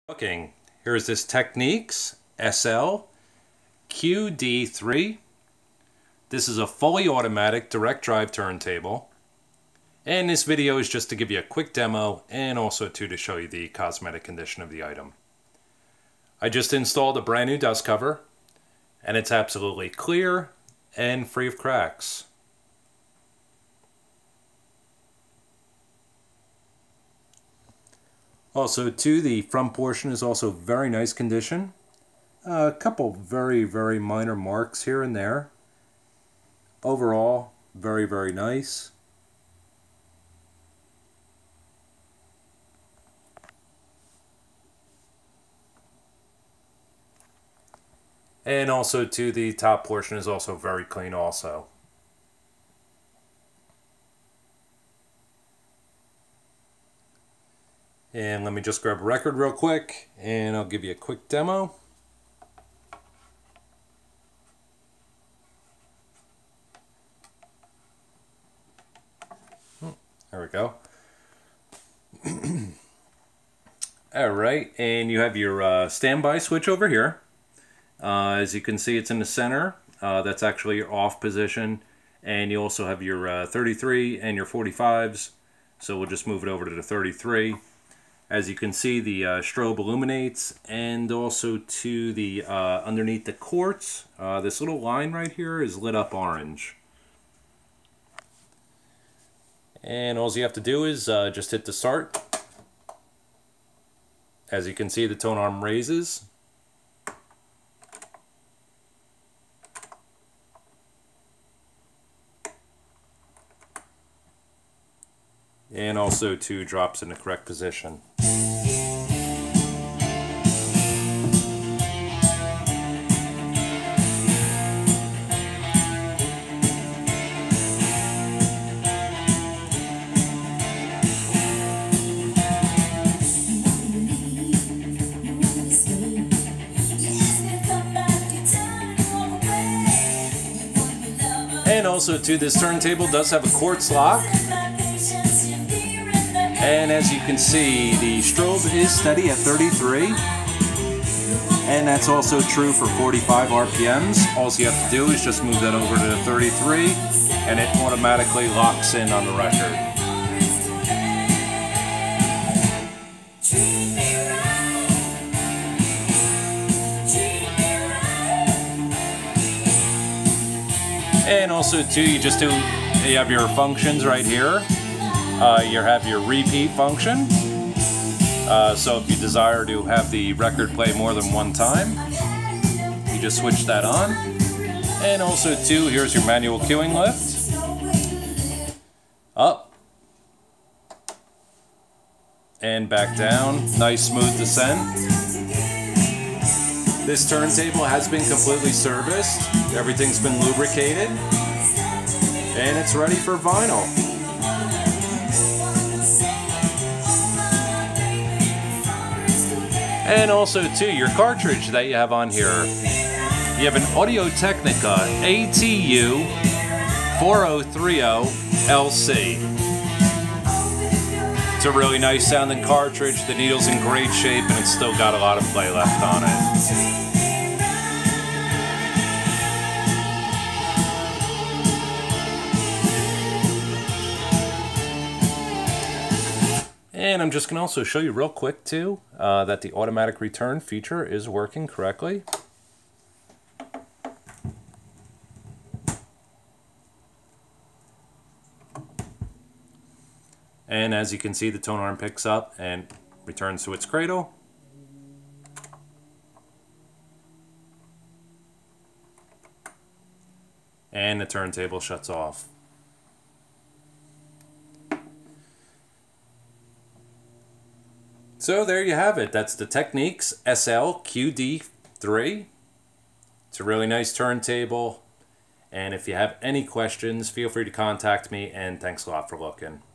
Looking, here's this Technics SL QD3. This is a fully automatic direct drive turntable. And this video is just to give you a quick demo and also to show you the cosmetic condition of the item. I just installed a brand new dust cover and it's absolutely clear and free of cracks. Also too, the front portion is also very nice condition. A couple very minor marks here and there. Overall, very nice. And also too, the top portion is also very clean also. And let me just grab a record real quick and I'll give you a quick demo. There we go. Alright, and you have your standby switch over here. As you can see, it's in the center. That's actually your off position. And you also have your 33 and your 45s. So we'll just move it over to the 33. As you can see, the strobe illuminates, and also to the underneath the quartz, this little line right here is lit up orange. And all you have to do is just hit the start. As you can see, the tone arm raises. And also too, drops in the correct position. And also too, this turntable does have a quartz lock. And as you can see, the strobe is steady at 33. And that's also true for 45 RPMs. All you have to do is just move that over to 33 and it automatically locks in on the record. And also too, you have your functions right here. You have your repeat function, so if you desire to have the record play more than one time, you just switch that on. And also too, here's your manual cueing lift. Up. And back down. Nice smooth descent. This turntable has been completely serviced. Everything's been lubricated. And it's ready for vinyl. And also too, your cartridge that you have on here, you have an Audio-Technica ATU 4030 LC. It's a really nice sounding cartridge. The needle's in great shape and it's still got a lot of play left on it. And I'm just going to also show you real quick too that the automatic return feature is working correctly. And as you can see, the tone arm picks up and returns to its cradle. And the turntable shuts off. So there you have it. That's the Technics SL QD3. It's a really nice turntable. And if you have any questions, feel free to contact me. And thanks a lot for looking.